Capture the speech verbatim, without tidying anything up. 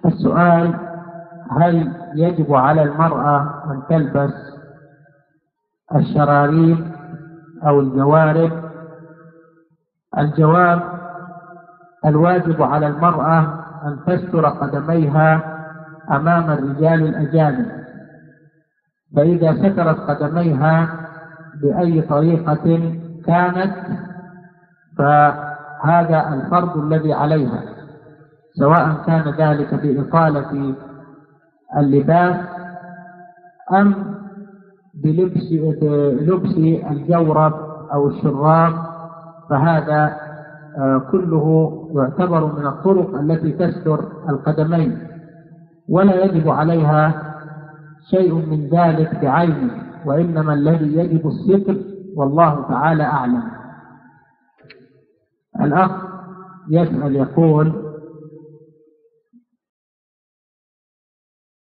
السؤال: هل يجب على المرأة أن تلبس الشراريب أو الجوارب؟ الجواب: الواجب على المرأة أن تستر قدميها أمام الرجال الأجانب، فإذا سترت قدميها بأي طريقة كانت فهذا الفرض الذي عليها، سواء كان ذلك بإطالة اللباس أم بلبس لبس الجورب أو الشراب، فهذا كله يعتبر من الطرق التي تستر القدمين، ولا يجب عليها شيء من ذلك بعينه، وإنما الذي يجب الستر، والله تعالى أعلم. الأخ يسأل يقول: